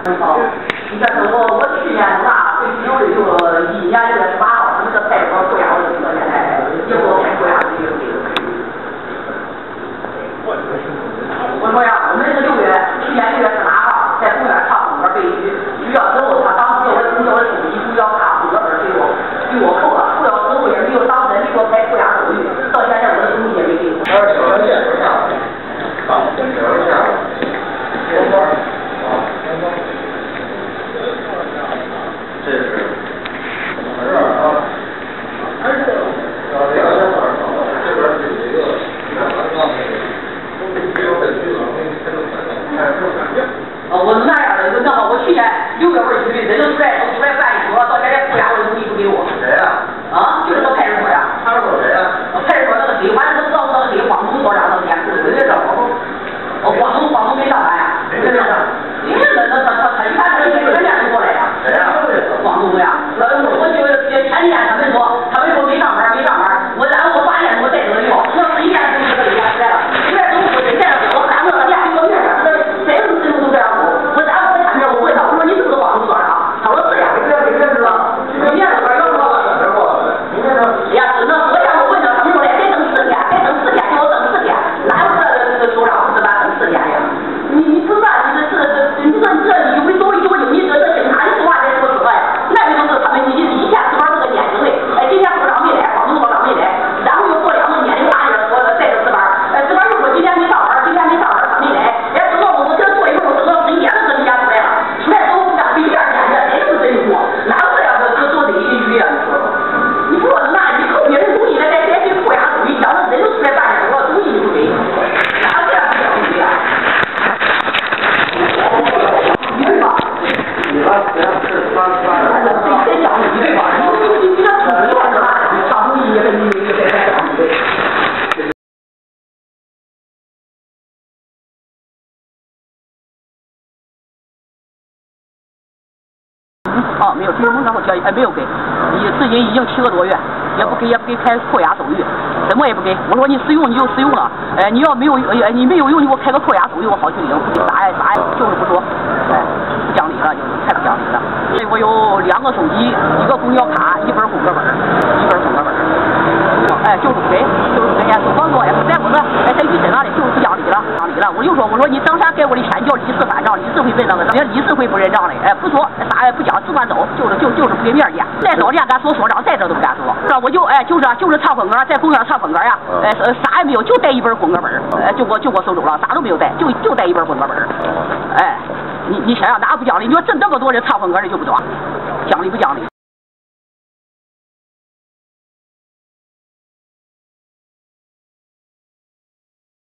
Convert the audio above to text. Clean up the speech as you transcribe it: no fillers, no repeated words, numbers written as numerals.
好，你看我去年拿最牛的就1年6月18号，你这派出所扣押我就到现在也给我开扣押的我说呀，我们是去年6月18号在公园唱红歌被拘押之后，他当时叫我手机不要卡红歌本给我扣了，扣了之后也没有当事人给我开扣押手续，到现在我的东西也没给我。 这是我是那样的，那么我去年6月份去，人都出来办一桌，到现在扣押我的东西不给我。 谁呀？ 啊，就是到派出所呀。 派出所谁呀？ 派出所那个谁，完了都知道那个谁，广东所长那个监护，谁知道？广东没上班呀？ 谁没上？ 你看他一看这前天就过来呀。 谁呀？ 广东的呀。我就前天他们说没上班，然后我发现我带走了药，那谁家都是这个人家出来了，出来之后我现在我喊我家给我面儿，谁都这样说，我然后我看着我问他，我说你是不是广东所长？他说是呀。明天知道？明天这边要说。呀，那昨天我问他，他们说得等4天，给我等4天，哪有这首长不是吧？等4天呀？你不是啊？你说有没有你这警察的说话在说实话呀？那就都是他们一天值班这个年轻的，今天所长没来，广东所长没来，然后又过2个年龄大点说带着值班，值班又说今天没上班，他没来，等到我这坐一会儿，等到11点了，人家出来了，出来之后不敢没第2天，人都是真多，哪有这样的做这一鱼呀？你说那你扣别人东西，再去扣押手续，讲的人都出来办事了，东西你不给，哪有这样的东西呀？对吧？ 你把谁呀？是谁讲你对吧？你这土地是吧？上东西也跟你再讲你对。没有，然后没有给，你至今已经7个多月，也不给开扣押手续，什么也不给。我说你使用你就使用了，你要没有你没有用，你给我开个扣押手续，我好去领，不给啥就是不说，不讲理了，就是太不讲理了。所以我有2个手机，1个公交卡，1本工作本，就是不给，对方说不在我这，在预审那里就是不讲理了，我就说你张三给我的钱叫理事反账，理事会认账的，人家理事会不认账的，不说啥也不讲，只管走，就是不给面见，再早点敢说所长，再这都不敢说，我就是唱粉歌，在公园唱粉歌呀，啥也没有，就带1本工作本，就给我收走了，啥都没有带，就带1本工作本，你想想哪不讲理？你说这么多人唱粉歌的就不抓，讲理不讲理？